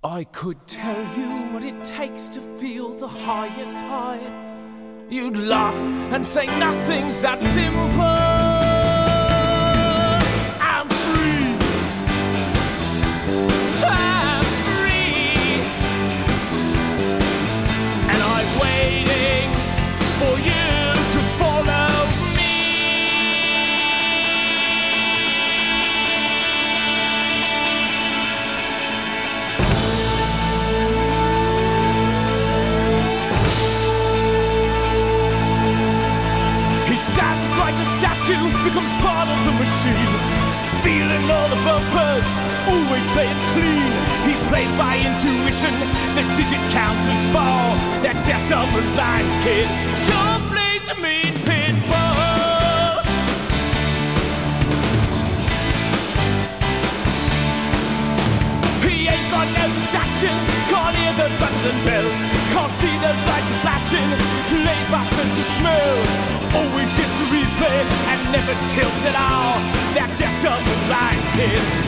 I could tell you what it takes to feel the highest high. You'd laugh and say nothing's that simple. I'm free. I'm free. And I'm waiting for you to follow me. He stands like a statue, becomes part of the machine, feeling all the bumpers, always playing clean. He plays by intuition, the digit counters fall. That deaf, dumb and blind kid sure plays a mean pinball. He ain't got no distractions, can't hear those buzzers and bells, can't see those lights flashing, plays by sense of smell. Always gets a replay and never tilts at all. That deaf, dumb and blind kid